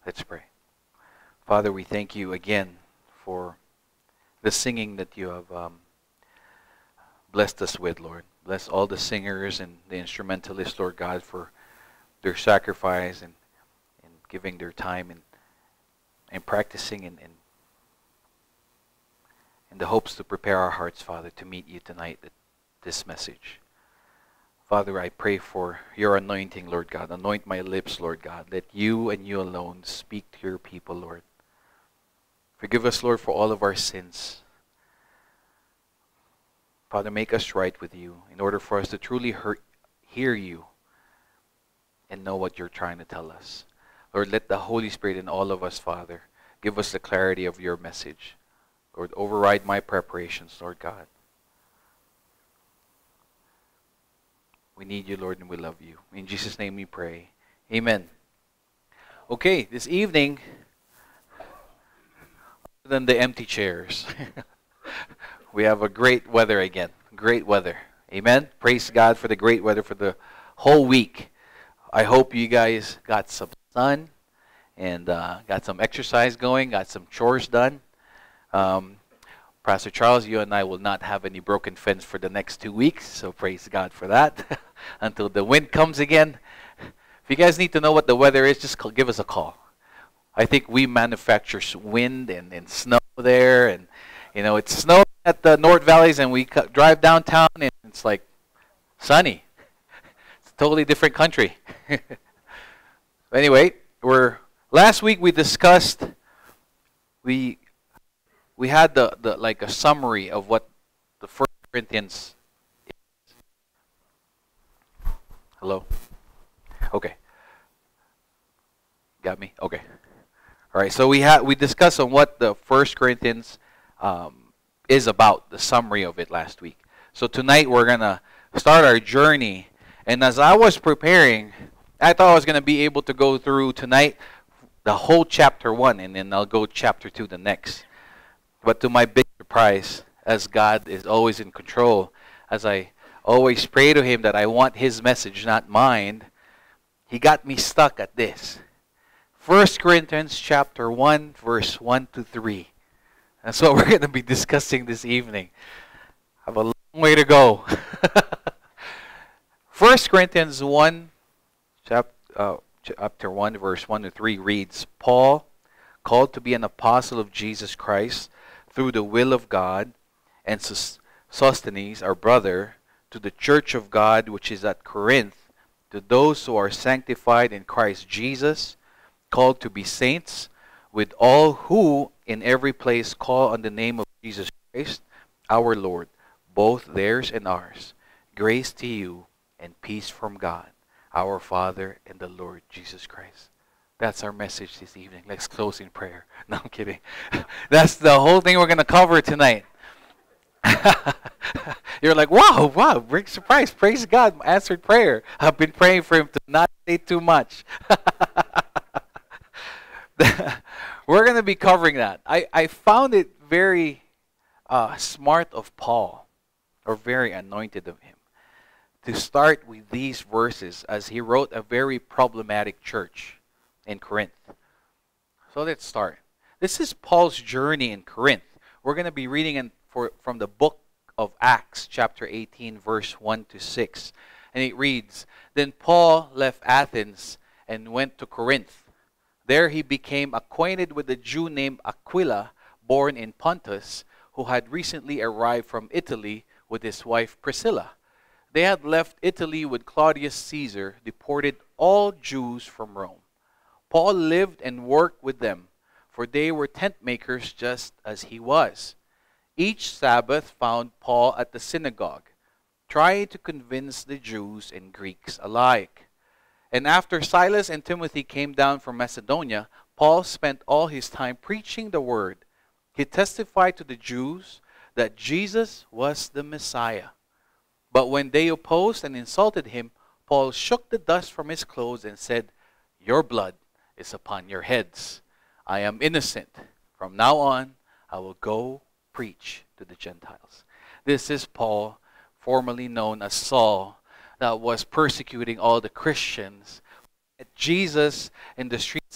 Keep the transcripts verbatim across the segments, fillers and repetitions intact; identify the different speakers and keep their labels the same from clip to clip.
Speaker 1: Let's pray. Father, we thank you again for the singing that you have um, blessed us with, Lord. Bless all the singers and the instrumentalists, Lord God, for their sacrifice and, and giving their time and, and practicing and, and in the hopes to prepare our hearts, Father, to meet you tonight at this message. Father, I pray for your anointing, Lord God. Anoint my lips, Lord God. Let you and you alone speak to your people, Lord. Forgive us, Lord, for all of our sins. Father, make us right with you in order for us to truly hear, hear you and know what you're trying to tell us. Lord, let the Holy Spirit in all of us, Father, give us the clarity of your message. Lord, override my preparations, Lord God. We need you, Lord, and we love you. In Jesus' name we pray. Amen. Okay, this evening, other than the empty chairs, we have a great weather again. Great weather. Amen. Praise God for the great weather for the whole week. I hope you guys got some sun and uh, got some exercise going, got some chores done. Um, Pastor Charles, you and I will not have any broken fence for the next two weeks, so praise God for that. Until the wind comes again. If you guys need to know what the weather is, just call, give us a call. I think we manufacture wind and, and snow there, and you know it's snowing at the North Valleys, and we c- drive downtown, and it's like sunny. It's a totally different country. Anyway, we're last week we discussed we. We had the, the like a summary of what the First Corinthians is. Hello? Okay. Got me? Okay. All right, so we had we discussed on what the First Corinthians um, is about, the summary of it last week. So tonight we're going to start our journey. And as I was preparing, I thought I was going to be able to go through tonight the whole chapter one, and then I'll go chapter two the next. But to my big surprise, as God is always in control, as I always pray to Him that I want His message, not mine, He got me stuck at this. First Corinthians chapter one, verse one to three. That's what we're going to be discussing this evening. I have a long way to go. First Corinthians one, chap, uh, chapter one, verse one to three reads, Paul, called to be an apostle of Jesus Christ, through the will of God, and Sosthenes, our brother, to the church of God which is at Corinth, to those who are sanctified in Christ Jesus, called to be saints, with all who in every place call on the name of Jesus Christ, our Lord, both theirs and ours. Grace to you and peace from God, our Father and the Lord Jesus Christ. That's our message this evening. Let's close in prayer. No, I'm kidding. That's the whole thing we're going to cover tonight. You're like, wow, wow, big surprise. Praise God, answered prayer. I've been praying for Him to not say too much. We're going to be covering that. I, I found it very uh, smart of Paul, or very anointed of him, to start with these verses as he wrote a very problematic church in Corinth. So let's start. This is Paul's journey in Corinth. We're going to be reading in for, from the book of Acts, chapter eighteen, verse one to six. And it reads, Then Paul left Athens and went to Corinth. There he became acquainted with a Jew named Aquila, born in Pontus, who had recently arrived from Italy with his wife Priscilla. They had left Italy with Claudius Caesar, deported all Jews from Rome. Paul lived and worked with them, for they were tent makers just as he was. Each Sabbath found Paul at the synagogue, trying to convince the Jews and Greeks alike. And after Silas and Timothy came down from Macedonia, Paul spent all his time preaching the word. He testified to the Jews that Jesus was the Messiah. But when they opposed and insulted him, Paul shook the dust from his clothes and said, Your blood is upon your heads. I am innocent. From now on, I will go preach to the Gentiles. This is Paul, formerly known as Saul, that was persecuting all the Christians. Jesus in the streets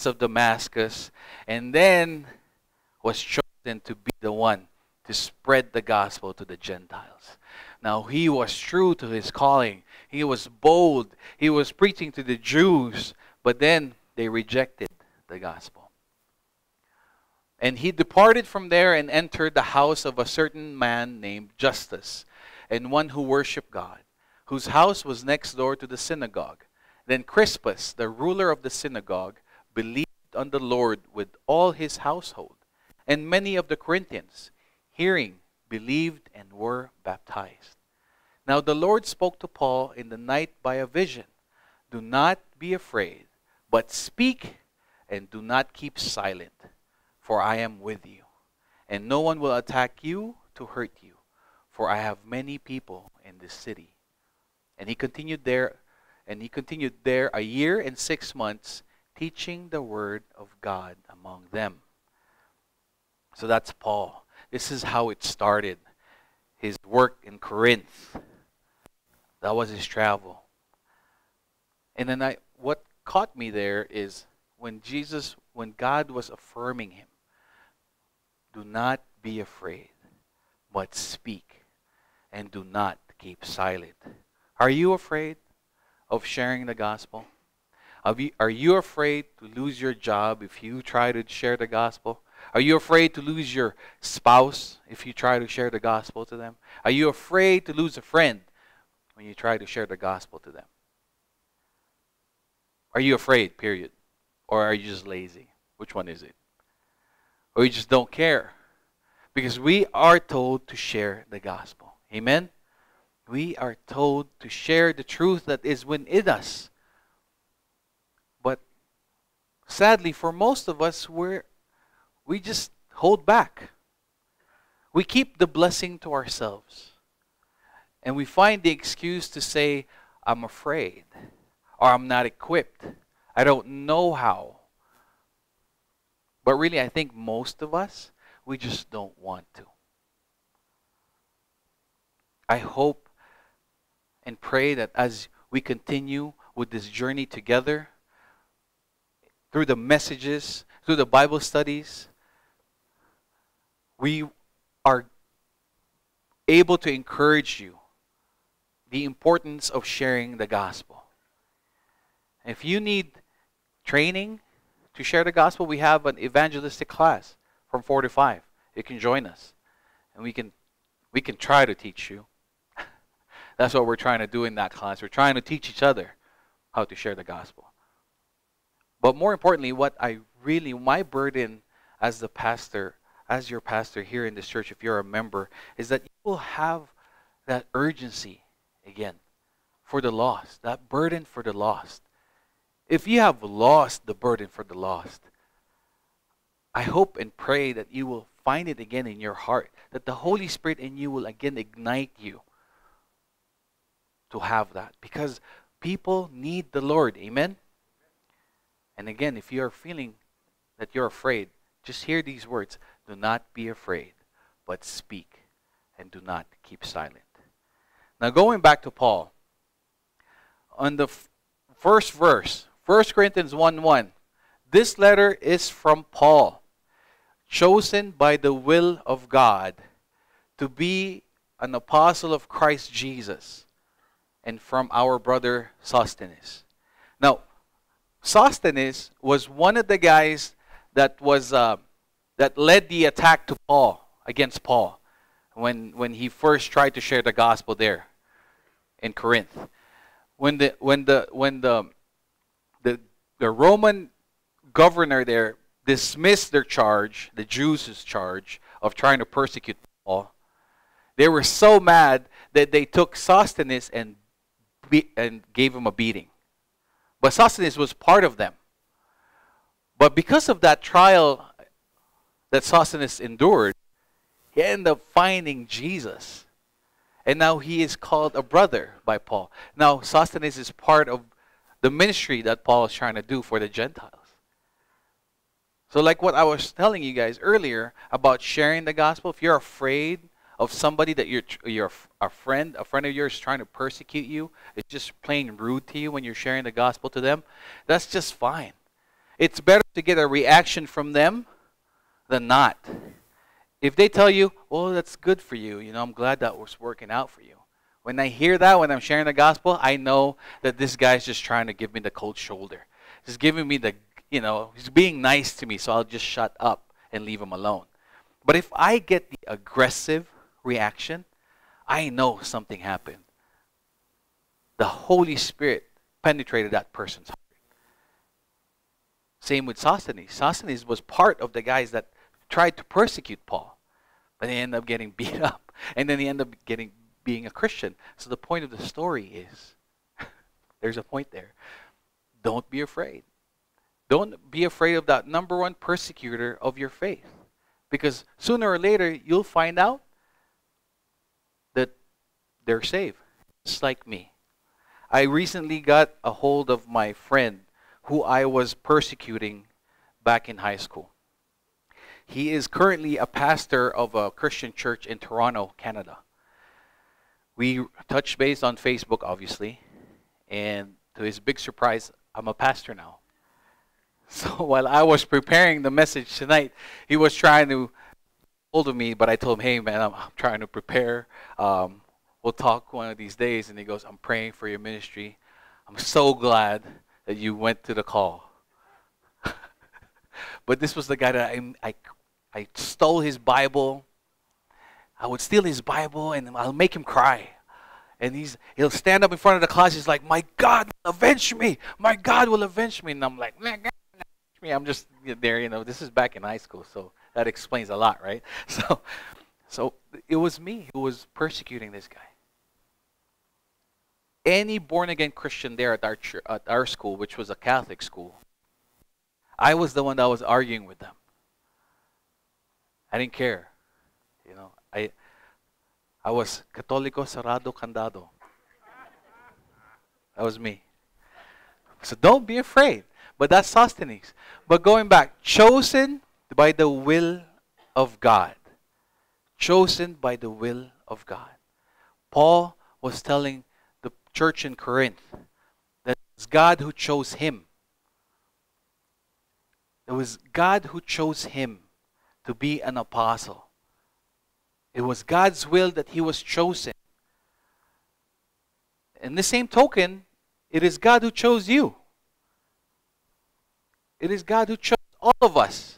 Speaker 1: streets of Damascus, and then was chosen to be the one to spread the gospel to the Gentiles. Now, he was true to his calling. He was bold. He was preaching to the Jews, but then they rejected the gospel. And he departed from there and entered the house of a certain man named Justus, and one who worshiped God, whose house was next door to the synagogue. Then Crispus, the ruler of the synagogue, believed on the Lord with all his household. And many of the Corinthians, hearing, believed and were baptized. Now the Lord spoke to Paul in the night by a vision. Do not be afraid, but speak and do not keep silent, for I am with you. And no one will attack you to hurt you, for I have many people in this city. And he continued there, and he continued there a year and six months, teaching the word of God among them. So that's Paul. This is how it started. His work in Corinth. That was his travel. And then I, what caught me there is when Jesus, when God was affirming him, do not be afraid, but speak, and do not keep silent. Are you afraid of sharing the gospel? Are you, are you afraid to lose your job if you try to share the gospel? Are you afraid to lose your spouse if you try to share the gospel to them? Are you afraid to lose a friend when you try to share the gospel to them? Are you afraid, period? Or are you just lazy? Which one is it? Or you just don't care? Because we are told to share the gospel. Amen? We are told to share the truth that is within us. But sadly, for most of us, we're we just hold back. We keep the blessing to ourselves. And we find the excuse to say, I'm afraid, or I'm not equipped. I don't know how. But really, I think most of us, we just don't want to. I hope and pray that as we continue with this journey together, through the messages, through the Bible studies, we are able to encourage you the importance of sharing the gospel. If you need training to share the gospel, we have an evangelistic class from four to five. You can join us, and we can we can try to teach you. That's what we're trying to do in that class. We're trying to teach each other how to share the gospel. But more importantly, what I really, my burden as the pastor, as your pastor here in this church, if you're a member, is that you will have that urgency again for the lost, that burden for the lost. If you have lost the burden for the lost, I hope and pray that you will find it again in your heart, that the Holy Spirit in you will again ignite you to have that. Because people need the Lord. Amen? And again, if you are feeling that you're afraid, just hear these words. Do not be afraid, but speak, and do not keep silent. Now going back to Paul, on the f- first verse, First Corinthians one one, this letter is from Paul, chosen by the will of God to be an apostle of Christ Jesus, and from our brother Sosthenes. Now, Sosthenes was one of the guys that was uh, that led the attack to Paul, against Paul, when when he first tried to share the gospel there in Corinth. When the when the when the the, the Roman governor there dismissed their charge, the Jews' charge of trying to persecute Paul, they were so mad that they took Sosthenes and be, and gave him a beating. But Sosthenes was part of them. But because of that trial that Sosthenes endured, he ended up finding Jesus. And now he is called a brother by Paul. Now Sosthenes is part of the ministry that Paul is trying to do for the Gentiles. So like what I was telling you guys earlier about sharing the gospel, if you're afraid of somebody that you're you're a friend, a friend of yours trying to persecute you, it's just plain rude to you when you're sharing the gospel to them, that's just fine. It's better to get a reaction from them than not. If they tell you, well, that's good for you, you know, I'm glad that was working out for you. When I hear that, when I'm sharing the gospel, I know that this guy's just trying to give me the cold shoulder. He's giving me the, you know, he's being nice to me, so I'll just shut up and leave him alone. But if I get the aggressive reaction, I know something happened. The Holy Spirit penetrated that person's heart. Same with Sosthenes. Sosthenes was part of the guys that tried to persecute Paul, but he ended up getting beat up, and then he ended up getting being a Christian. So the point of the story is, there's a point there. Don't be afraid. Don't be afraid of that number one persecutor of your faith, because sooner or later you'll find out that they're saved, just like me. I recently got a hold of my friend who I was persecuting back in high school. He is currently a pastor of a Christian church in Toronto, Canada. We touched base on Facebook, obviously, and to his big surprise, I'm a pastor now. So while I was preparing the message tonight, he was trying to hold of me, but I told him, hey man, I'm, I'm trying to prepare. Um, we'll talk one of these days. And he goes, I'm praying for your ministry. I'm so glad that you went to the call. But this was the guy that I, I, I stole his Bible. I would steal his Bible and I'll make him cry. And he's, he'll stand up in front of the class. He's like, my God will avenge me. My God will avenge me. And I'm like, man, God will avenge me. I'm just there, you know. This is back in high school, so that explains a lot, right? So, so it was me who was persecuting this guy. Any born-again Christian there at our, ch- at our school, which was a Catholic school, I was the one that was arguing with them. I didn't care. You know, I I was Católico cerrado candado. That was me. So don't be afraid. But that's Sosthenes. But going back, chosen by the will of God. Chosen by the will of God. Paul was telling the church in Corinth that it's God who chose him. It was God who chose him to be an apostle. It was God's will that he was chosen. In the same token, it is God who chose you. It is God who chose all of us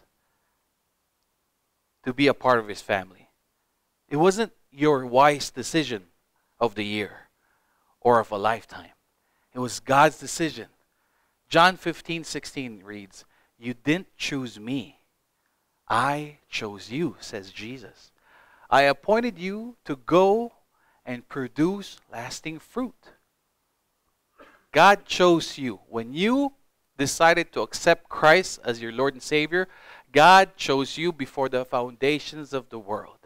Speaker 1: to be a part of his family. It wasn't your wise decision of the year or of a lifetime. It was God's decision. John fifteen sixteen reads, you didn't choose me. I chose you, says Jesus. I appointed you to go and produce lasting fruit. God chose you. When you decided to accept Christ as your Lord and Savior, God chose you before the foundations of the world.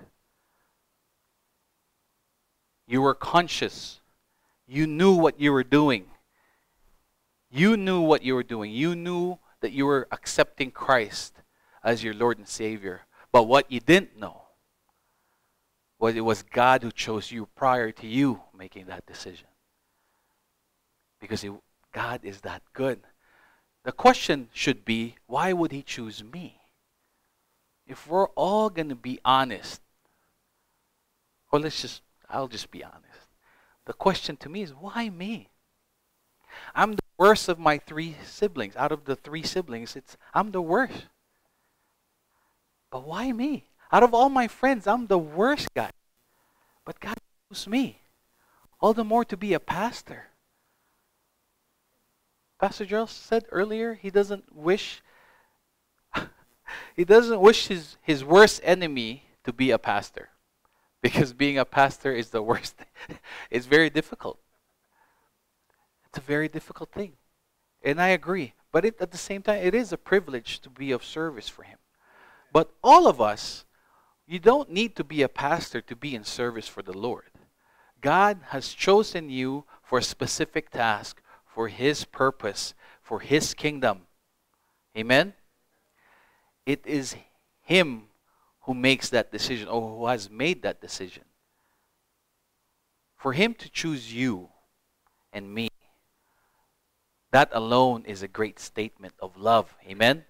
Speaker 1: You were conscious. You knew what you were doing. You knew what you were doing. You knew that you were accepting Christ as your Lord and Savior. But what you didn't know was it was God who chose you prior to you making that decision. Because it, God is that good. The question should be, why would he choose me? If we're all going to be honest, or let's just, I'll just be honest. The question to me is, why me? I'm the worst of my three siblings. Out of the three siblings, it's I'm the worst. But why me? Out of all my friends, I'm the worst guy. But God chose me. All the more to be a pastor. Pastor Gerald said earlier, he doesn't wish he doesn't wish his, his worst enemy to be a pastor. Because being a pastor is the worst thing. It's very difficult. It's a very difficult thing. And I agree. But it, at the same time, it is a privilege to be of service for him. But all of us, you don't need to be a pastor to be in service for the Lord. God has chosen you for a specific task, for his purpose, for his kingdom. Amen? It is him who makes that decision, or who has made that decision. For him to choose you and me, That alone is a great statement of love. Amen?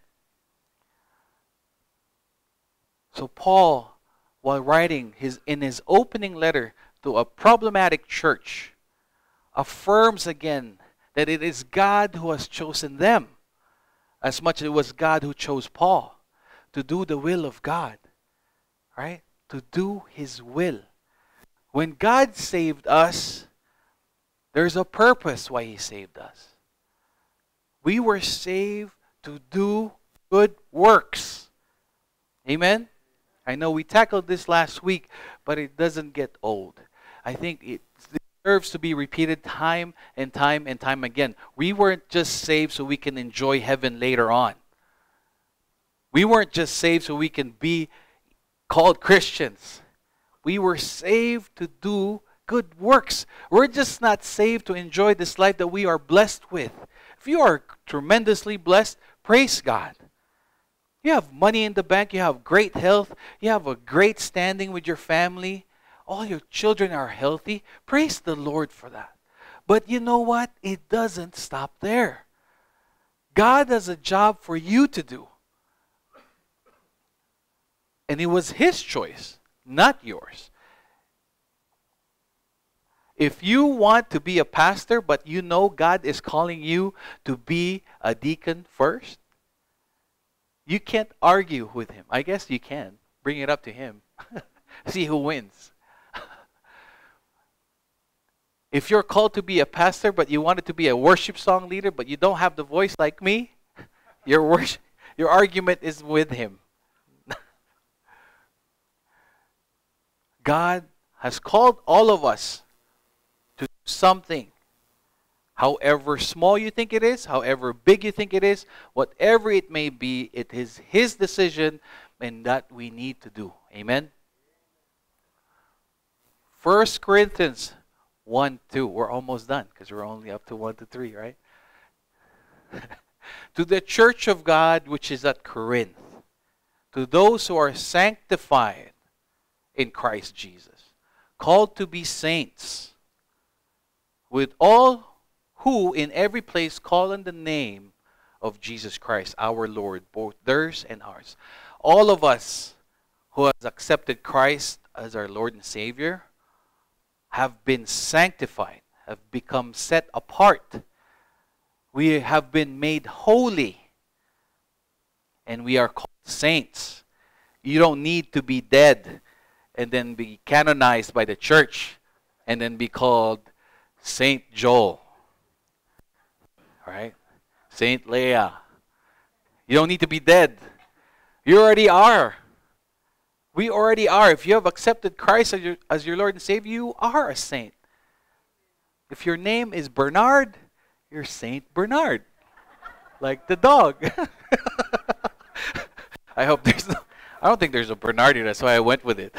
Speaker 1: So Paul, while writing his in his opening letter to a problematic church, affirms again that it is God who has chosen them, as much as it was God who chose Paul, to do the will of God, right? To do His will. When God saved us, there's a purpose why He saved us. We were saved to do good works. Amen? I know we tackled this last week, but it doesn't get old. I think it deserves to be repeated time and time and time again. We weren't just saved so we can enjoy heaven later on. We weren't just saved so we can be called Christians. We were saved to do good works. We're just not saved to enjoy this life that we are blessed with. If you are tremendously blessed, praise God. You have money in the bank, you have great health, you have a great standing with your family, all your children are healthy. Praise the Lord for that. But you know what? It doesn't stop there. God has a job for you to do. And it was His choice, not yours. If you want to be a pastor, but you know God is calling you to be a deacon first, you can't argue with Him. I guess you can. Bring it up to Him. See who wins. If you're called to be a pastor, but you wanted to be a worship song leader, but you don't have the voice like me, your worship, your argument is with Him. God has called all of us to do something. However small you think it is, however big you think it is, whatever it may be, it is His decision and that we need to do. Amen? First Corinthians one, two. We're almost done because we're only up to one to three, right? To the church of God which is at Corinth, to those who are sanctified in Christ Jesus, called to be saints, with all who in every place call on the name of Jesus Christ, our Lord, both theirs and ours. All of us who have accepted Christ as our Lord and Savior have been sanctified, have become set apart. We have been made holy, and we are called saints. You don't need to be dead and then be canonized by the church and then be called Saint Joel. Right? Saint Leah. You don't need to be dead. You already are. We already are. If you have accepted Christ as your, as your Lord and Savior, you are a saint. If your name is Bernard, you're Saint Bernard. Like the dog. I hope there's no, I don't think there's a Bernard here, that's why I went with it.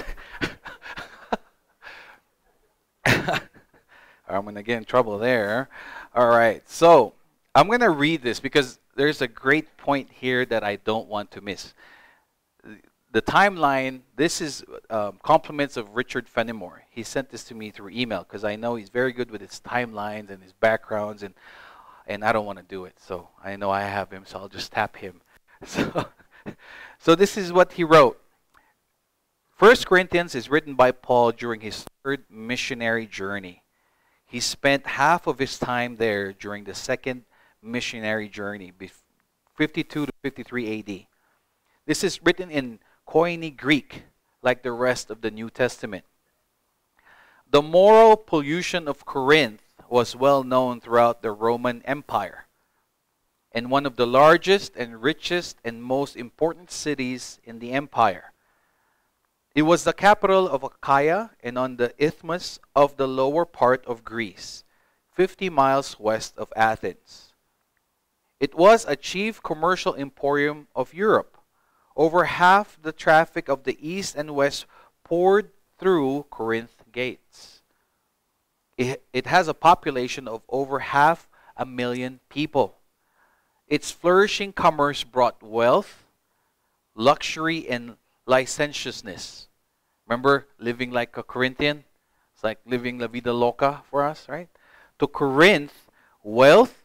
Speaker 1: I'm going to get in trouble there. All right, so I'm going to read this because there's a great point here that I don't want to miss. The timeline, this is um, compliments of Richard Fenimore. He sent this to me through email because I know he's very good with his timelines and his backgrounds, and and I don't want to do it. So I know I have him, so I'll just tap him. So, so this is what he wrote. First Corinthians is written by Paul during his third missionary journey. He spent half of his time there during the second missionary journey, fifty-two to fifty-three A D. This is written in Koine Greek, like the rest of the New Testament. The moral pollution of Corinth was well known throughout the Roman Empire, and one of the largest and richest and most important cities in the empire. It was the capital of Achaia and on the isthmus of the lower part of Greece, fifty miles west of Athens. It was a chief commercial emporium of Europe. Over half the traffic of the east and west poured through Corinth gates. It, it has a population of over half a million people. Its flourishing commerce brought wealth, luxury, and licentiousness. Remember living like a Corinthian? It's like living la vida loca for us, right? To Corinth, wealth,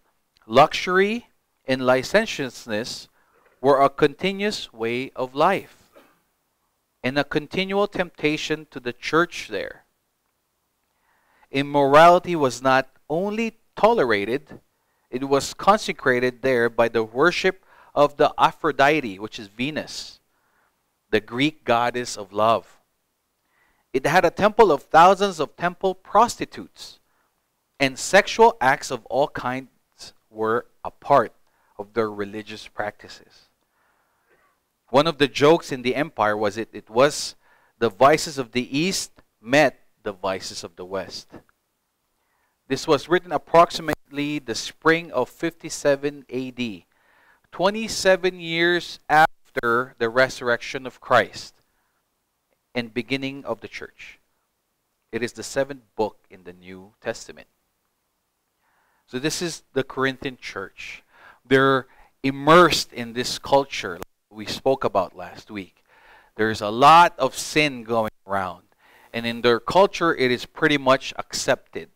Speaker 1: luxury, and licentiousness were a continuous way of life and a continual temptation to the church there. Immorality was not only tolerated, it was consecrated there by the worship of the Aphrodite, which is Venus, the Greek goddess of love. It had a temple of thousands of temple prostitutes, and sexual acts of all kinds were a part of their religious practices. One of the jokes in the empire was it, it was the vices of the East met the vices of the West. This was written approximately the spring of fifty-seven A D, twenty-seven years after the resurrection of Christ and beginning of the church. It is the seventh book in the New Testament. So this is the Corinthian church. They're immersed in this culture like we spoke about last week. There's a lot of sin going around. And in their culture, it is pretty much accepted.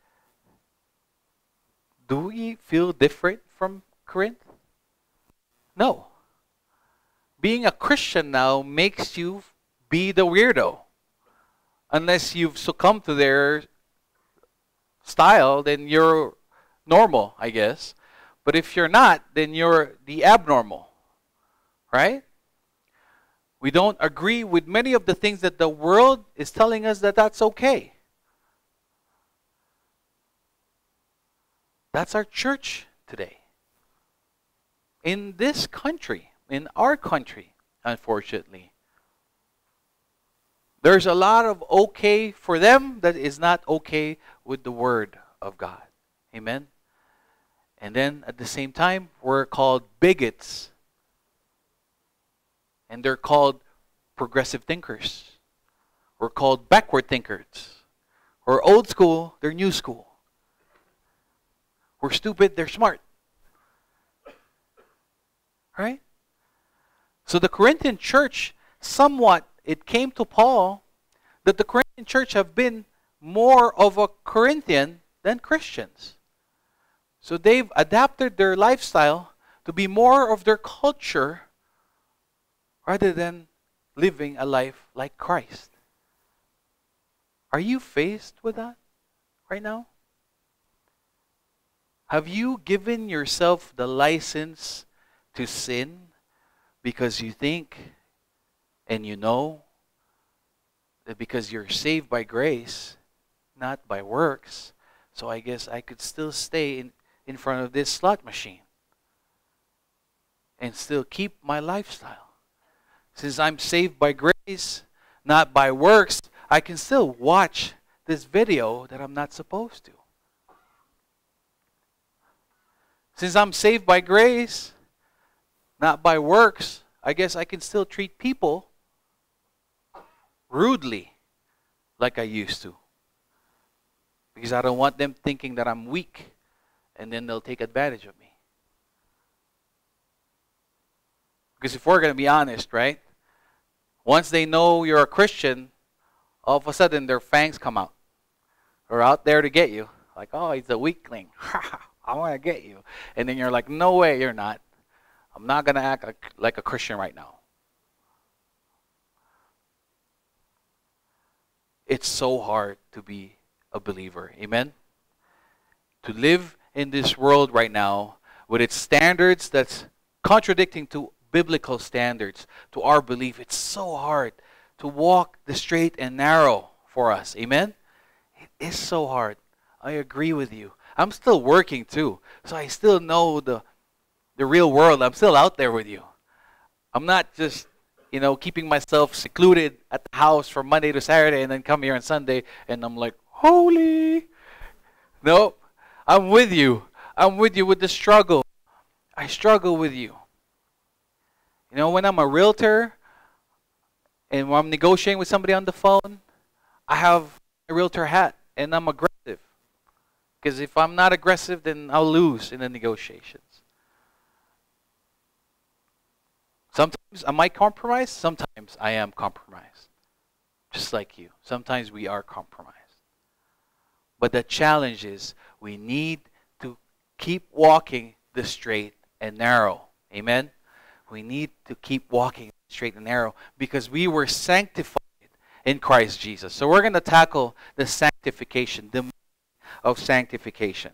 Speaker 1: Do we feel different from Corinth? No. Being a Christian now makes you be the weirdo. Unless you've succumbed to their style, then you're normal, I guess. But if you're not, then you're the abnormal. Right? We don't agree with many of the things that the world is telling us that that's okay. That's our church today. In this country, in our country, unfortunately, there's a lot of okay for them that is not okay with the Word of God. Amen? And then at the same time, we're called bigots. And they're called progressive thinkers. We're called backward thinkers. We're old school, they're new school. We're stupid, they're smart. Right? So the Corinthian church, somewhat, it came to Paul that the Corinthian church have been more of a Corinthian than Christians. So they've adapted their lifestyle to be more of their culture rather than living a life like Christ. Are you faced with that right now? Have you given yourself the license to sin because you think and you know that because you're saved by grace, not by works, so I guess I could still stay in, in front of this slot machine and still keep my lifestyle? Since I'm saved by grace, not by works, I can still watch this video that I'm not supposed to. Since I'm saved by grace, not by works, I guess I can still treat people rudely like I used to. Because I don't want them thinking that I'm weak and then they'll take advantage of me. Because if we're going to be honest, right? Once they know you're a Christian, all of a sudden their fangs come out. They're out there to get you. Like, oh, he's a weakling. I want to get you. And then you're like, no way, you're not. I'm not going to act like, like a Christian right now. It's so hard to be a believer. Amen? To live in this world right now with its standards that's contradicting to biblical standards, to our belief, it's so hard to walk the straight and narrow for us. Amen? It is so hard. I agree with you. I'm still working too, so I still know the the real world. I'm still out there with you. I'm not just, you know, keeping myself secluded at the house from Monday to Saturday and then come here on Sunday and I'm like, holy. No, I'm with you. I'm with you with the struggle. I struggle with you. You know, when I'm a realtor and when I'm negotiating with somebody on the phone, I have a realtor hat and I'm aggressive. Because if I'm not aggressive, then I'll lose in the negotiations. Sometimes I might compromise. Sometimes I am compromised. Just like you. Sometimes we are compromised. But the challenge is we need to keep walking the straight and narrow. Amen? We need to keep walking straight and narrow because we were sanctified in Christ Jesus. So we're going to tackle the sanctification, the meaning of sanctification.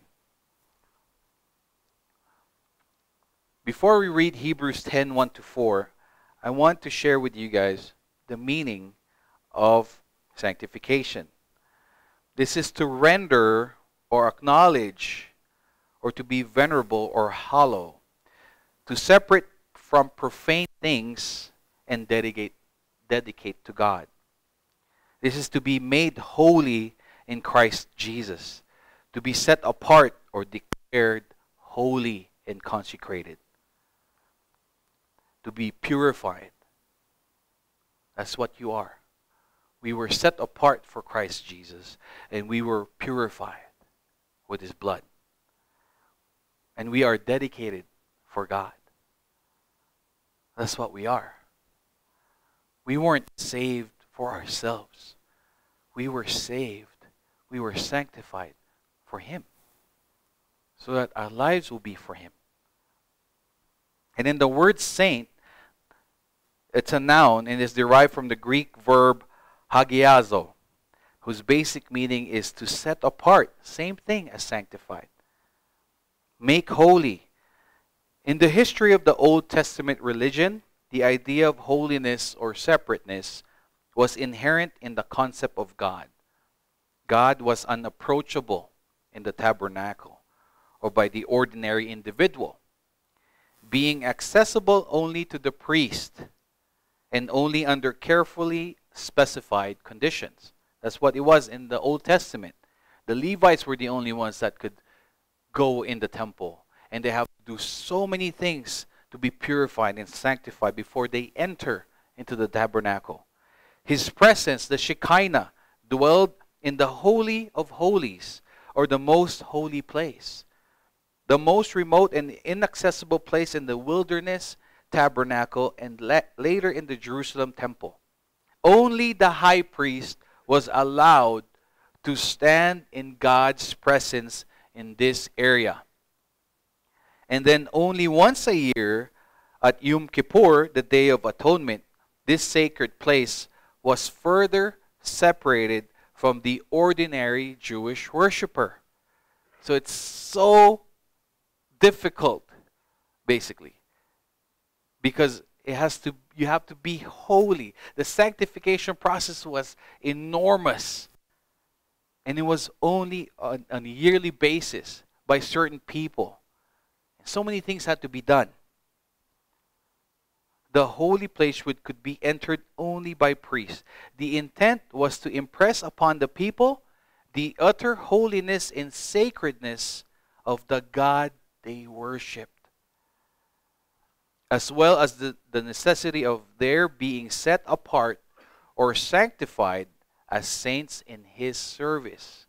Speaker 1: Before we read Hebrews ten, one to four, I want to share with you guys the meaning of sanctification. This is to render or acknowledge or to be venerable or hollow, to separate from profane things and dedicate, dedicate to God. This is to be made holy in Christ Jesus, to be set apart or declared holy and consecrated, to be purified. That's what you are. We were set apart for Christ Jesus, and we were purified with His blood. And we are dedicated for God. That's what we are. We weren't saved for ourselves. We were saved, we were sanctified for Him, so that our lives will be for Him. And in the word saint, it's a noun and is derived from the Greek verb hagiazo, whose basic meaning is to set apart, same thing as sanctified. Make holy. In the history of the Old Testament religion, the idea of holiness or separateness was inherent in the concept of God. God was unapproachable in the tabernacle or by the ordinary individual, being accessible only to the priest and only under carefully specified conditions. That's what it was in the Old Testament. The Levites were the only ones that could go in the temple, and they have to do so many things to be purified and sanctified before they enter into the tabernacle. His presence, the Shekinah, dwelled in the Holy of Holies, or the most holy place, the most remote and inaccessible place in the wilderness tabernacle, and la- later in the Jerusalem temple. Only the high priest was allowed to stand in God's presence in this area. And then only once a year at Yom Kippur, the Day of Atonement, this sacred place was further separated from the ordinary Jewish worshiper. So it's so difficult, basically, because it has to, you have to be holy. The sanctification process was enormous, and it was only on, on a yearly basis by certain people. So many things had to be done. The holy place would, could be entered only by priests. The intent was to impress upon the people the utter holiness and sacredness of the God they worshipped, as well as the, the necessity of their being set apart or sanctified as saints in His service.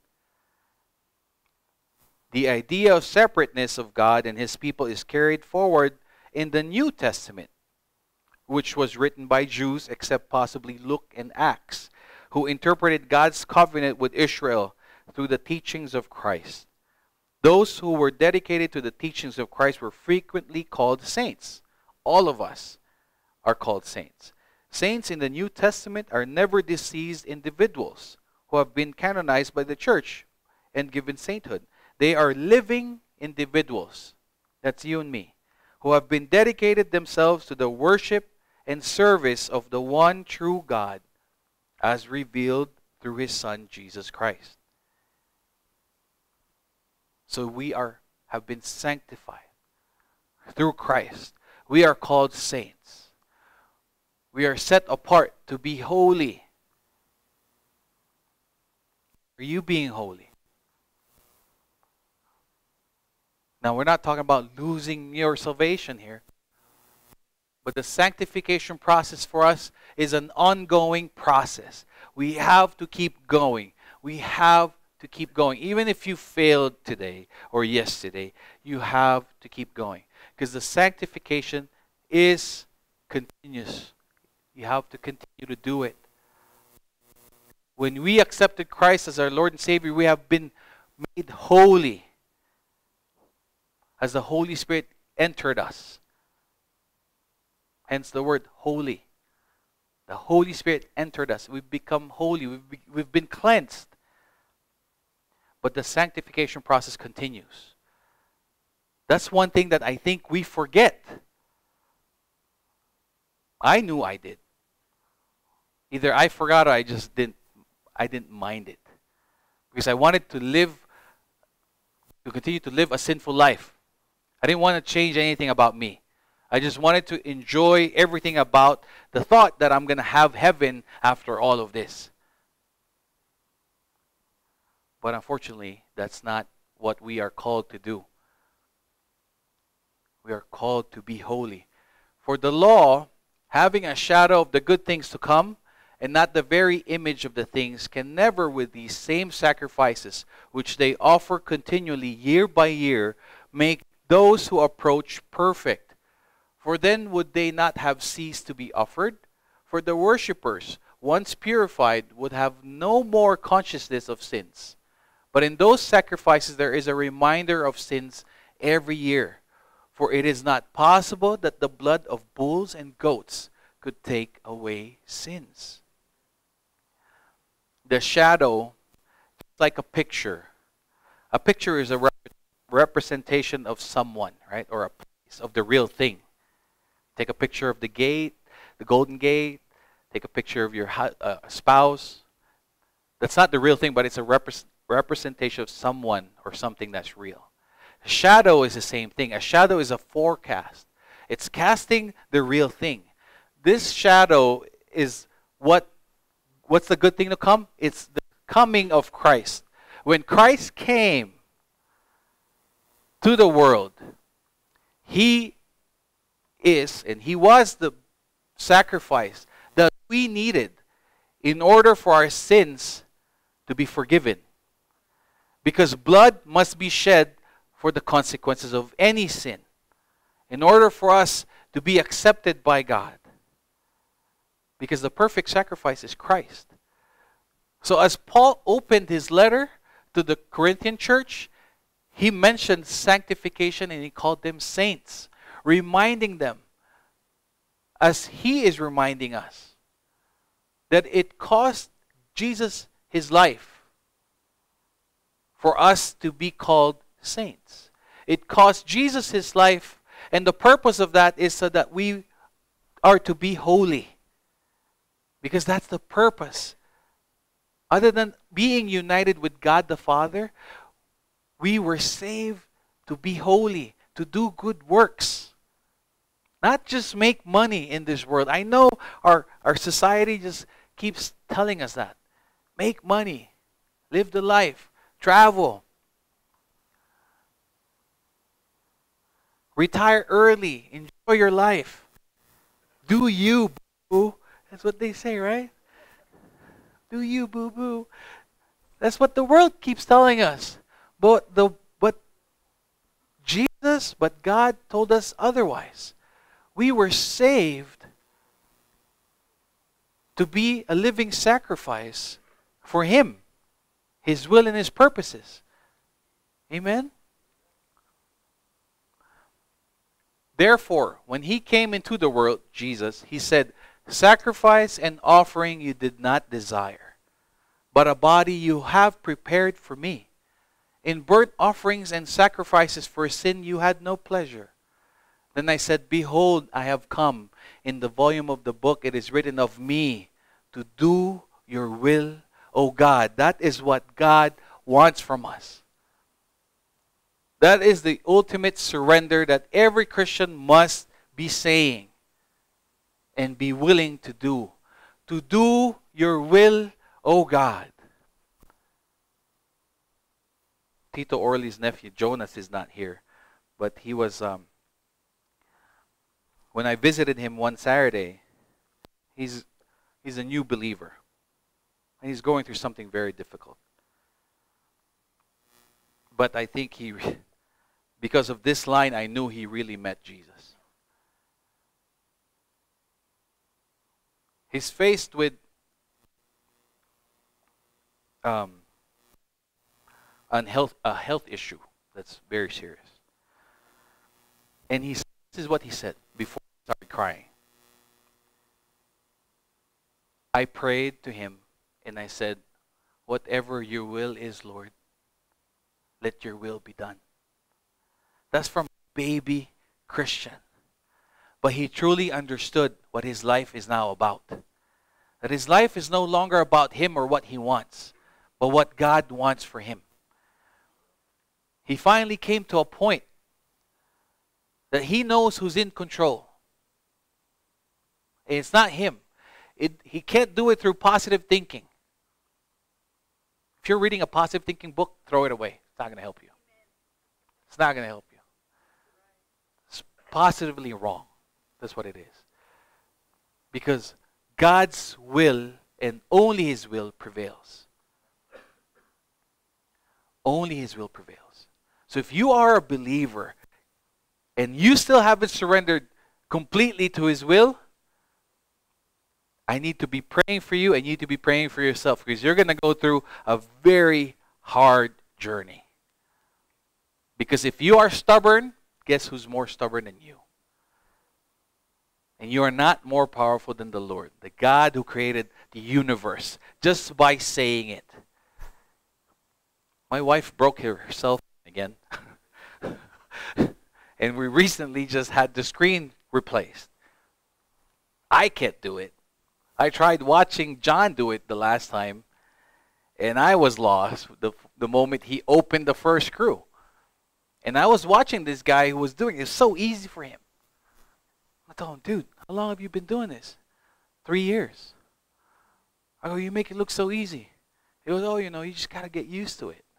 Speaker 1: The idea of separateness of God and His people is carried forward in the New Testament, which was written by Jews, except possibly Luke and Acts, who interpreted God's covenant with Israel through the teachings of Christ. Those who were dedicated to the teachings of Christ were frequently called saints. All of us are called saints. Saints in the New Testament are never deceased individuals who have been canonized by the church and given sainthood. They are living individuals, that's you and me, who have been dedicated themselves to the worship and service of the one true God as revealed through His Son, Jesus Christ. So we are have been sanctified through Christ. We are called saints. We are set apart to be holy. Are you being holy? Now, we're not talking about losing your salvation here. But the sanctification process for us is an ongoing process. We have to keep going. We have to keep going. Even if you failed today or yesterday, you have to keep going. Because the sanctification is continuous. You have to continue to do it. When we accepted Christ as our Lord and Savior, we have been made holy. has the Holy Spirit entered us. Hence the word holy. The Holy Spirit entered us. We've become holy. We've, be, we've been cleansed. But the sanctification process continues. That's one thing that I think we forget. I knew I did. Either I forgot or I just didn't I didn't mind it. Because I wanted to live to continue to live a sinful life. I didn't want to change anything about me. I just wanted to enjoy everything about the thought that I'm going to have heaven after all of this. But unfortunately, that's not what we are called to do. We are called to be holy. For the law, having a shadow of the good things to come, and not the very image of the things, can never with these same sacrifices, which they offer continually year by year, make those who approach perfect. For then would they not have ceased to be offered? For the worshippers, once purified, would have no more consciousness of sins. But in those sacrifices there is a reminder of sins every year. For it is not possible that the blood of bulls and goats could take away sins. The shadow is like a picture. A picture is a rep- representation of someone, right? Or a place of the real thing. Take a picture of the gate, the Golden Gate. Take a picture of your uh, spouse. That's not the real thing, but it's a repre- representation of someone or something that's real. A shadow is the same thing. A shadow is a forecast. It's casting the real thing. This shadow is what what's the good thing to come? It's the coming of Christ. When Christ came to the world, He is, and He was the sacrifice that we needed in order for our sins to be forgiven. Because blood must be shed for the consequences of any sin in order for us to be accepted by God. Because the perfect sacrifice is Christ. So as Paul opened his letter to the Corinthian church, he mentioned sanctification and he called them saints, reminding them, as he is reminding us, that it cost Jesus his life for us to be called saints. It cost Jesus his life, and the purpose of that is so that we are to be holy. Because that's the purpose. Other than being united with God the Father, we were saved to be holy, to do good works. Not just make money in this world. I know our, our society just keeps telling us that. Make money, live the life, travel, retire early, enjoy your life. Do you, boo? That's what they say, right? Do you, boo-boo? That's what the world keeps telling us. But the but Jesus, but God told us otherwise. We were saved to be a living sacrifice for Him, His will and His purposes. Amen? Therefore, when He came into the world, Jesus, He said, sacrifice and offering you did not desire, but a body you have prepared for me. In burnt offerings and sacrifices for sin you had no pleasure. Then I said, behold, I have come. In the volume of the book it is written of me to do your will, O God. That is what God wants from us. That is the ultimate surrender that every Christian must be saying and be willing to do. To do your will, O God. Tito Orly's nephew, Jonas, is not here. But he was, um, when I visited him one Saturday, he's, he's a new believer. And he's going through something very difficult. But I think he, because of this line, I knew he really met Jesus. He's faced with um, unhealth, a health issue that's very serious. And he, this is what he said before he started crying. I prayed to him and I said, whatever your will is, Lord, let your will be done. That's from a baby Christian. But he truly understood what his life is now about. That his life is no longer about him or what he wants, but what God wants for him. He finally came to a point that he knows who's in control. And it's not him. It, he can't do it through positive thinking. If you're reading a positive thinking book, throw it away. It's not going to help you. It's not going to help you. It's positively wrong. That's what it is. Because God's will and only His will prevails. Only His will prevails. So if you are a believer and you still haven't surrendered completely to His will, I need to be praying for you and you need to be praying for yourself, because you're going to go through a very hard journey. Because if you are stubborn, guess who's more stubborn than you? And you are not more powerful than the Lord, the God who created the universe, just by saying it. My wife broke herself again. And we recently just had the screen replaced. I can't do it. I tried watching John do it the last time, and I was lost the, the moment he opened the first screw. And I was watching this guy who was doing it. It's so easy for him. I told him, dude, how long have you been doing this? Three years. I go, you make it look so easy. He goes, oh, you know, you just got to get used to it.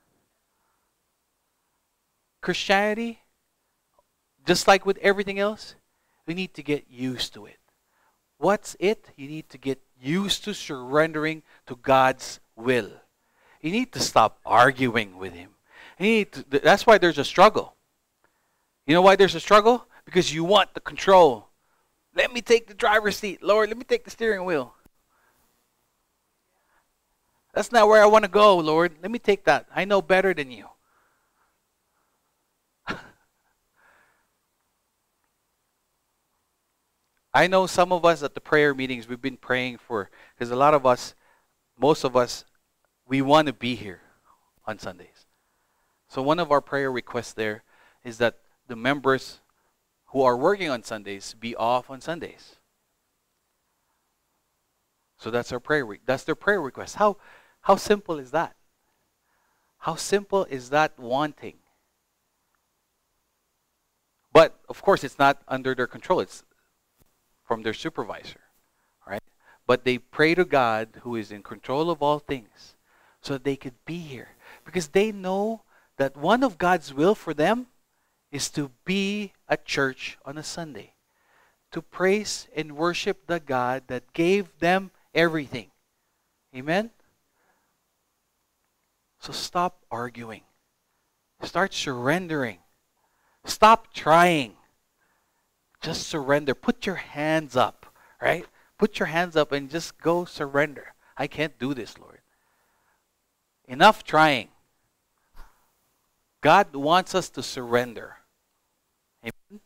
Speaker 1: Christianity, just like with everything else, we need to get used to it. What's it? You need to get used to surrendering to God's will. You need to stop arguing with Him. You need to, that's why there's a struggle. You know why there's a struggle? Because you want the control. Let me take the driver's seat. Lord, let me take the steering wheel. That's not where I want to go, Lord. Let me take that. I know better than you. I know some of us at the prayer meetings, we've been praying for, because a lot of us, most of us, we want to be here on Sundays. So one of our prayer requests there is that the members who are working on Sundays be off on Sundays. So that's our prayer. Re- that's their prayer request. How, how simple is that? How simple is that wanting? But, of course, it's not under their control. It's from their supervisor, right? But they pray to God, who is in control of all things, so that they could be here. Because they know that one of God's will for them is to be at church on a Sunday, to praise and worship the God that gave them everything. Amen? So stop arguing. Start surrendering. Stop trying. Just surrender. Put your hands up, right? Put your hands up and just go surrender. I can't do this, Lord. Enough trying. God wants us to surrender. Amen?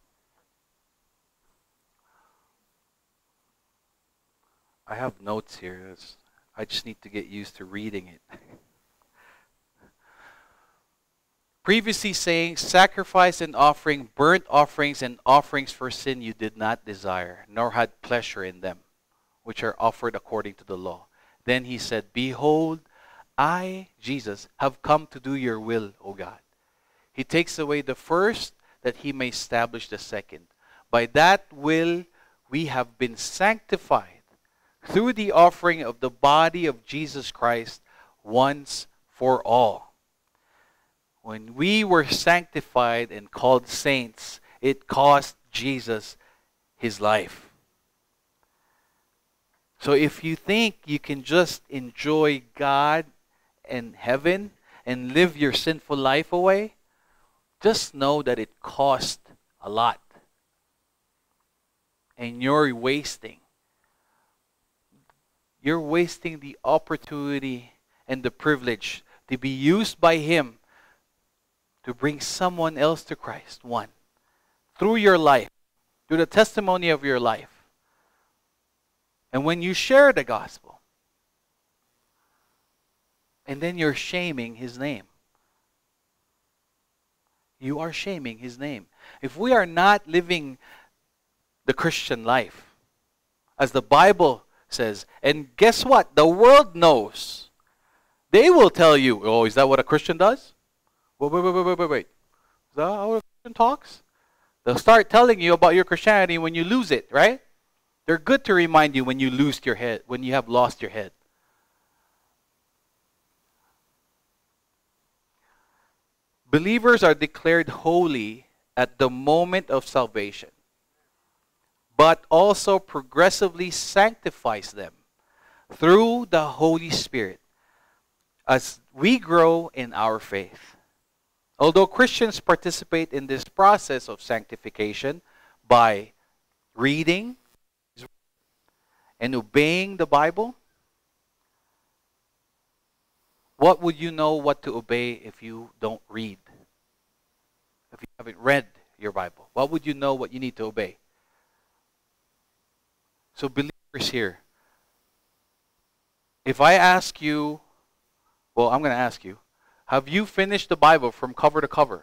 Speaker 1: I have notes here. I just need to get used to reading it. Previously saying, sacrifice and offering, burnt offerings and offerings for sin you did not desire, nor had pleasure in them, which are offered according to the law. Then he said, behold, I, Jesus, have come to do your will, O God. He takes away the first, that he may establish the second. By that will we have been sanctified through the offering of the body of Jesus Christ once for all. When we were sanctified and called saints, it cost Jesus his life. So if you think you can just enjoy God and heaven and live your sinful life away, just know that it cost a lot. And you're wasting. You're wasting the opportunity and the privilege to be used by Him to bring someone else to Christ. One. through your life, through the testimony of your life. And when you share the gospel, and then you're shaming his name. You are shaming his name. If we are not living the Christian life, as the Bible says, and guess what? The world knows. They will tell you, oh, is that what a Christian does? Wait, wait, wait, wait, wait, wait, wait. Is that how a Christian talks? They'll start telling you about your Christianity when you lose it, right? They're good to remind you when you lose your head, when you have lost your head. Believers are declared holy at the moment of salvation, but also progressively sanctifies them through the Holy Spirit as we grow in our faith. Although Christians participate in this process of sanctification by reading and obeying the Bible, what would you know what to obey if you don't read? If you haven't read your Bible, what would you know what you need to obey? So believers here, if I ask you, well, I'm going to ask you, have you finished the Bible from cover to cover?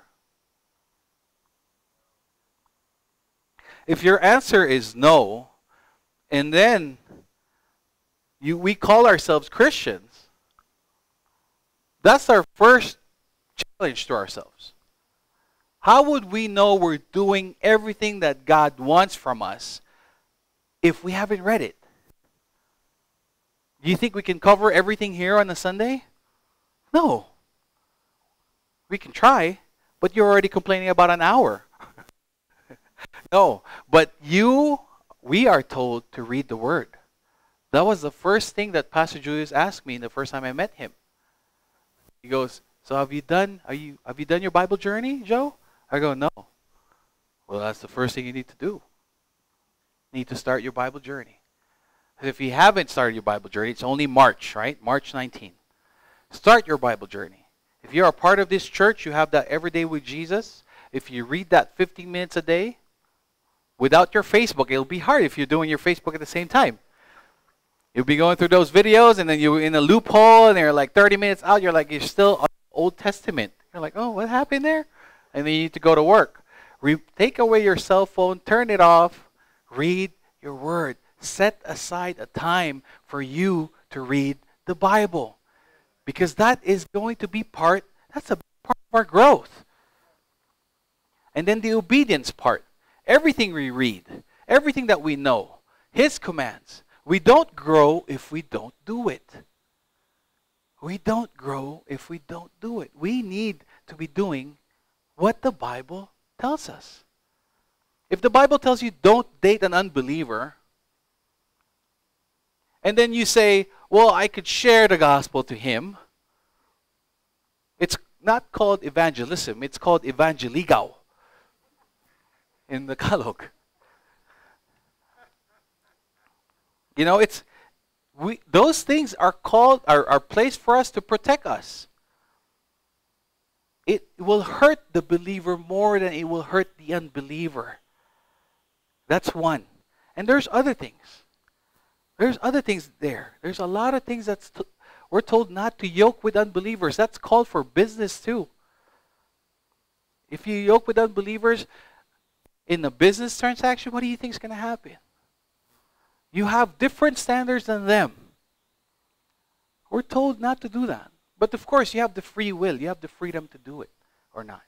Speaker 1: If your answer is no, and then you, we call ourselves Christians, that's our first challenge to ourselves. How would we know we're doing everything that God wants from us if we haven't read it? Do you think we can cover everything here on a Sunday? No. We can try, but you're already complaining about an hour. No, but you, we are told to read the Word. That was the first thing that Pastor Julius asked me the first time I met him. He goes, so have you done, are you, have you done your Bible journey, Joe? I go, no. Well, that's the first thing you need to do. You need to start your Bible journey. If you haven't started your Bible journey, it's only March, right? March nineteenth. Start your Bible journey. If you're a part of this church, you have that Every Day with Jesus. If you read that fifteen minutes a day, without your Facebook, it'll be hard if you're doing your Facebook at the same time. You'll be going through those videos, and then you're in a loophole, and they're like thirty minutes out. You're like, you're still on Old Testament. You're like, oh, what happened there? And then you need to go to work. Re- take away your cell phone, turn it off, read your Word. Set aside a time for you to read the Bible. Because that is going to be part, that's a part of our growth. And then the obedience part. Everything we read, everything that we know, His commands. We don't grow if we don't do it. We don't grow if we don't do it. We need to be doing what the Bible tells us. If the Bible tells you don't date an unbeliever, and then you say, well, I could share the gospel to him. It's not called evangelism. It's called evangeligaw in the Tagalog. You know, it's we those things are called are, are placed for us to protect us. It will hurt the believer more than it will hurt the unbeliever. That's one. And there's other things. There's other things there. There's a lot of things that's t- we're told not to yoke with unbelievers. That's called for business too. If you yoke with unbelievers in a business transaction, what do you think is going to happen? You have different standards than them. We're told not to do that. But of course, you have the free will. You have the freedom to do it or not.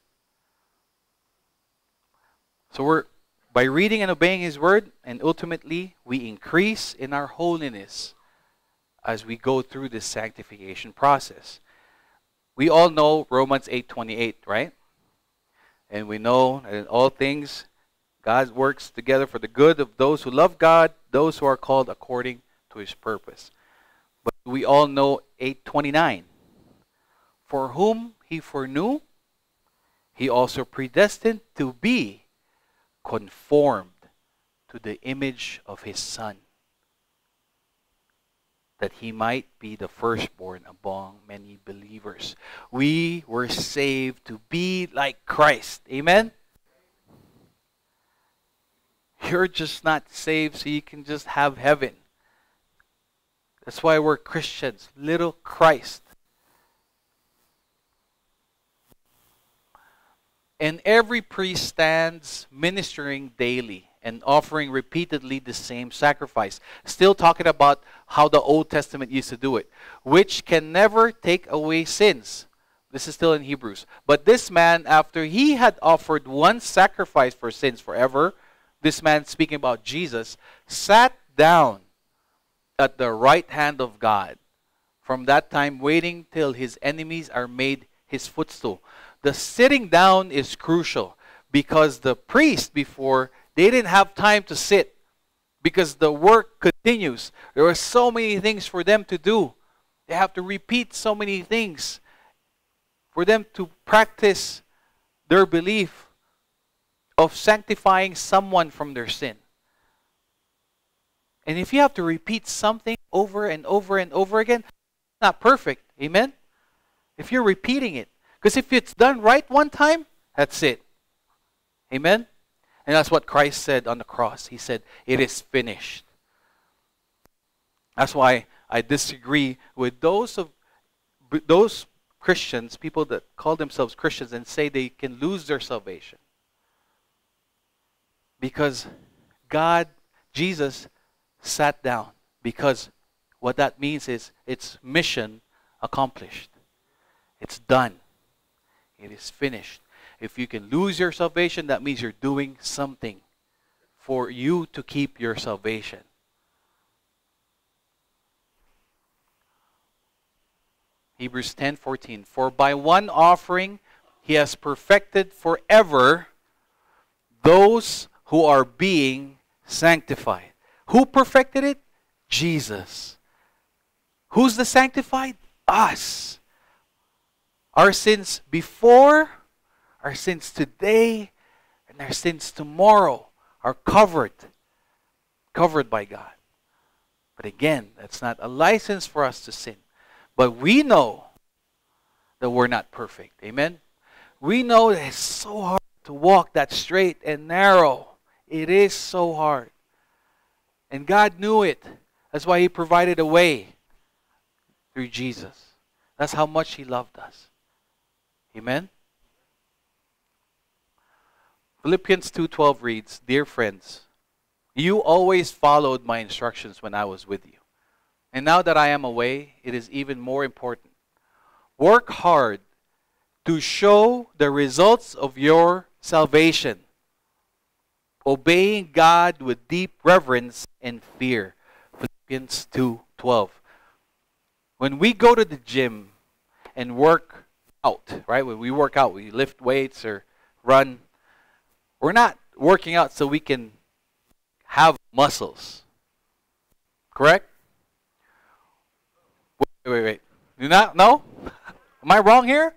Speaker 1: So we're by reading and obeying His Word, and ultimately, we increase in our holiness as we go through this sanctification process. We all know Romans eight twenty-eight, right? And we know that in all things, God works together for the good of those who love God, those who are called according to His purpose. But we all know eight twenty-nine. For whom He foreknew, He also predestined to be conformed to the image of His Son, that He might be the firstborn among many believers. We were saved to be like Christ. Amen? You're just not saved so you can just have heaven. That's why we're Christians, little Christ. And every priest stands ministering daily and offering repeatedly the same sacrifice. Still talking about how the Old Testament used to do it, which can never take away sins. This is still in Hebrews. But this man, after he had offered one sacrifice for sins forever, this man, speaking about Jesus, sat down at the right hand of God. From that time, waiting till his enemies are made his footstool. The sitting down is crucial because the priest before, they didn't have time to sit because the work continues. There are so many things for them to do. They have to repeat so many things for them to practice their belief of sanctifying someone from their sin. And if you have to repeat something over and over and over again, it's not perfect. Amen? If you're repeating it. Because if it's done right one time, that's it. Amen? And that's what Christ said on the cross. He said, it is finished. That's why I disagree with those of those Christians, people that call themselves Christians and say they can lose their salvation. Because God, Jesus, sat down. Because what that means is it's mission accomplished. It's done. It is finished. If you can lose your salvation, that means you're doing something for you to keep your salvation. Hebrews ten fourteen. For by one offering he has perfected forever those who are being sanctified. Who perfected it? Jesus. Who's the sanctified? Us. Our sins before, our sins today, and our sins tomorrow are covered. Covered by God. But again, that's not a license for us to sin. But we know that we're not perfect. Amen? We know that it's so hard to walk that straight and narrow. It is so hard. And God knew it. That's why He provided a way through Jesus. That's how much He loved us. Amen? Philippians two twelve reads, Dear friends, you always followed my instructions when I was with you. And now that I am away, it is even more important. Work hard to show the results of your salvation, obeying God with deep reverence and fear. Philippians two twelve. When we go to the gym and work out, right? When we work out, we lift weights or run. We're not working out so we can have muscles. Correct? Wait, wait, wait. Do not? No? Am I wrong here?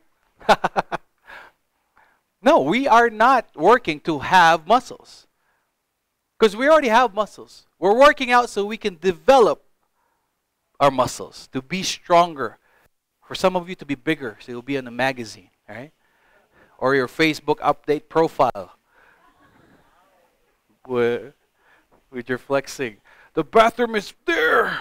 Speaker 1: No, we are not working to have muscles. Because we already have muscles. We're working out so we can develop our muscles, to be stronger. For some of you to be bigger, so you'll be in a magazine, right? Or your Facebook update profile. With, with your flexing. The bathroom is there.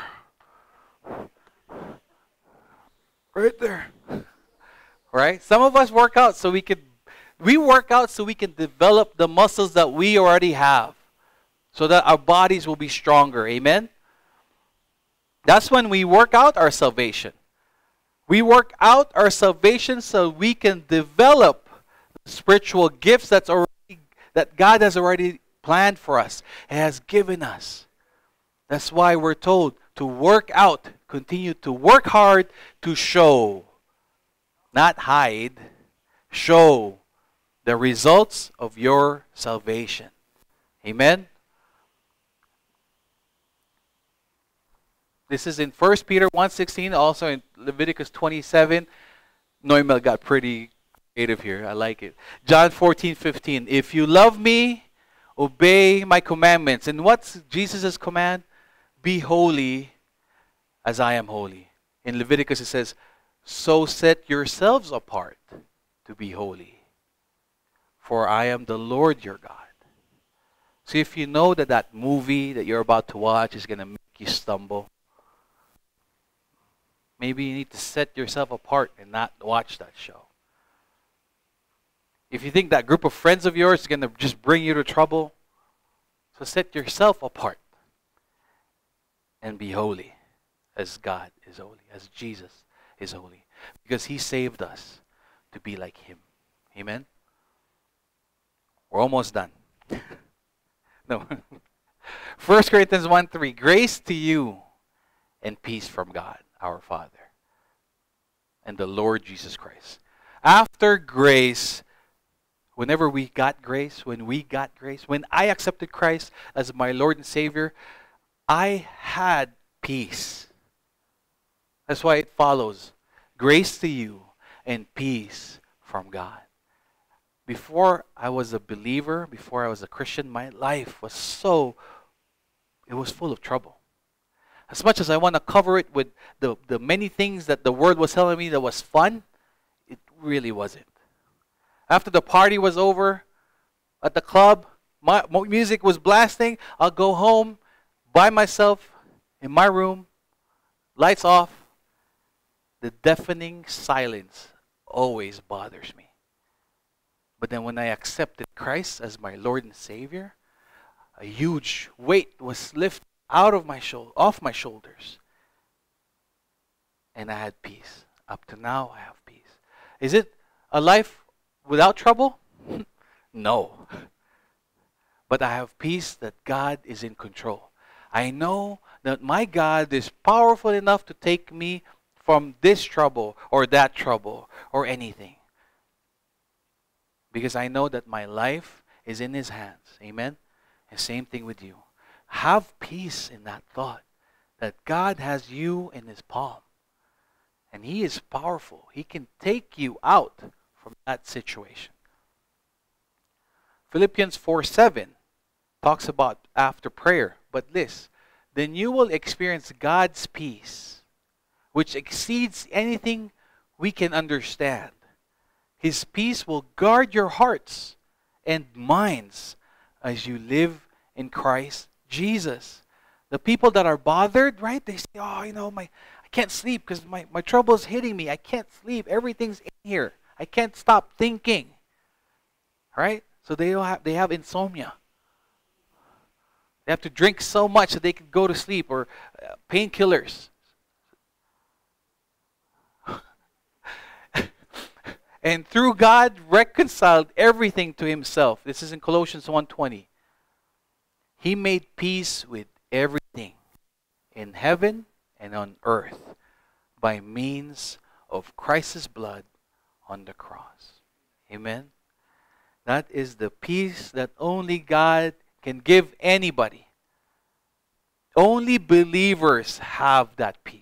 Speaker 1: Right there. Right? Some of us work out so we can, we work out so we can develop the muscles that we already have. So that our bodies will be stronger. Amen? That's when we work out our salvation. We work out our salvation so we can develop spiritual gifts that's already, that God has already planned for us and has given us. That's why we're told to work out, continue to work hard to show, not hide, show the results of your salvation. Amen? This is in First Peter one sixteen, also in Leviticus twenty-seven. Noemel got pretty creative here. I like it. John fourteen fifteen. If you love me, obey my commandments. And what's Jesus' command? Be holy as I am holy. In Leviticus it says, so set yourselves apart to be holy, for I am the Lord your God. So if you know that that movie that you're about to watch is going to make you stumble, maybe you need to set yourself apart and not watch that show. If you think that group of friends of yours is going to just bring you to trouble, so set yourself apart and be holy as God is holy, as Jesus is holy. Because He saved us to be like Him. Amen? We're almost done. No. First Corinthians one three, grace to you and peace from God, our Father, and the Lord Jesus Christ. After grace, whenever we got grace, when we got grace, when I accepted Christ as my Lord and Savior, I had peace. That's why it follows, grace to you and peace from God. Before I was a believer, before I was a Christian, my life was so, it was full of trouble. As much as I want to cover it with the, the many things that the Word was telling me that was fun, it really wasn't. After the party was over at the club, my, my music was blasting, I'll go home by myself in my room, lights off. The deafening silence always bothers me. But then when I accepted Christ as my Lord and Savior, a huge weight was lifted out of my shoulder, off my shoulders. And I had peace. Up to now, I have peace. Is it a life without trouble? No. But I have peace that God is in control. I know that my God is powerful enough to take me from this trouble or that trouble or anything. Because I know that my life is in His hands. Amen? And same thing with you. Have peace in that thought that God has you in His palm. And He is powerful. He can take you out from that situation. Philippians four seven talks about after prayer. But this, then you will experience God's peace, which exceeds anything we can understand. His peace will guard your hearts and minds as you live in Christ Jesus. The people that are bothered, right? They say, oh, you know, my I can't sleep because my, my trouble is hitting me. I can't sleep. Everything's in here. I can't stop thinking. Right? So they don't have they have insomnia. They have to drink so much that they can go to sleep, or uh, painkillers. And through God reconciled everything to Himself. This is in Colossians one twenty. He made peace with everything in heaven and on earth by means of Christ's blood on the cross. Amen? That is the peace that only God can give anybody. Only believers have that peace.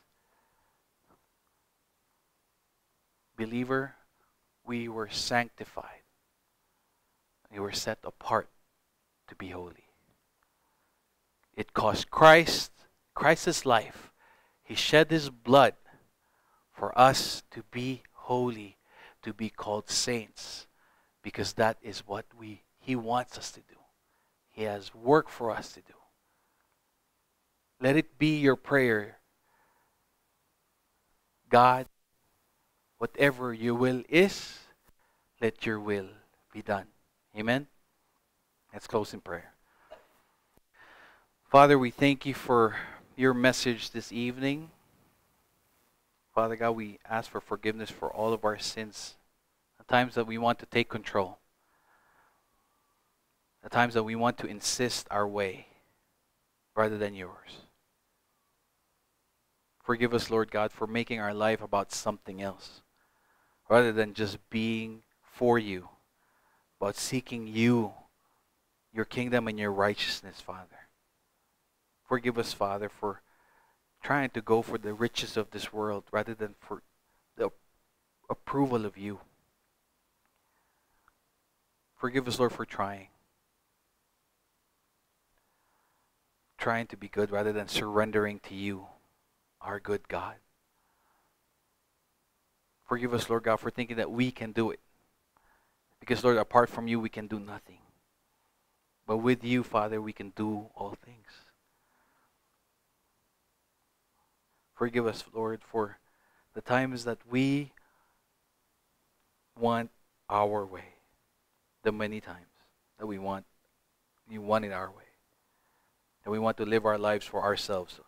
Speaker 1: Believer, we were sanctified. We were set apart to be holy. It cost Christ, Christ's life. He shed His blood for us to be holy, to be called saints, because that is what we He wants us to do. He has work for us to do. Let it be your prayer. God, whatever your will is, let your will be done. Amen? Let's close in prayer. Father, we thank you for your message this evening. Father God, we ask for forgiveness for all of our sins. The times that we want to take control. The times that we want to insist our way rather than yours. Forgive us, Lord God, for making our life about something else, rather than just being for you, about seeking you, your kingdom and your righteousness, Father. Forgive us, Father, for trying to go for the riches of this world rather than for the approval of you. Forgive us, Lord, for trying. Trying to be good rather than surrendering to you, our good God. Forgive us, Lord God, for thinking that we can do it. Because, Lord, apart from you, we can do nothing. But with you, Father, we can do all things. Forgive us, Lord, for the times that we want our way. The many times that we want, you want it our way. That we want to live our lives for ourselves.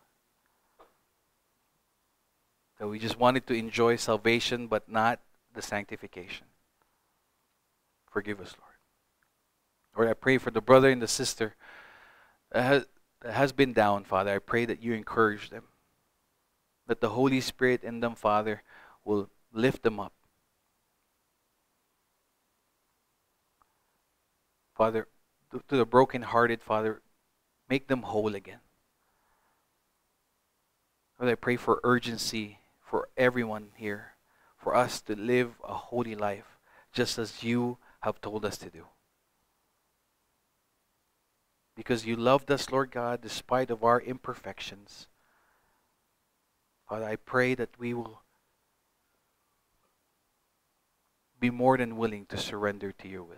Speaker 1: That we just wanted to enjoy salvation, but not the sanctification. Forgive us, Lord. Lord, I pray for the brother and the sister that has, that has been down, Father. I pray that you encourage them. That the Holy Spirit in them, Father, will lift them up. Father, to, to the brokenhearted, Father, make them whole again. Lord, I pray for urgency for everyone here, for us to live a holy life, just as you have told us to do. Because you loved us, Lord God, despite of our imperfections. Father, I pray that we will be more than willing to surrender to your will.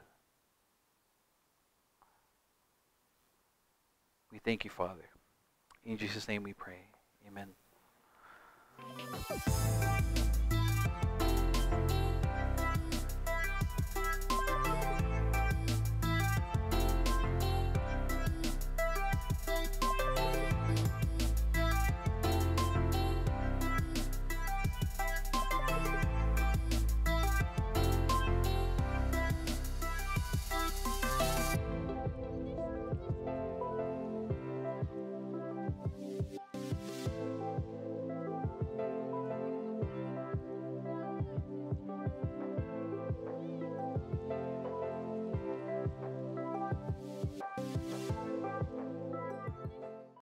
Speaker 1: We thank you, Father. In Jesus' name we pray. Amen.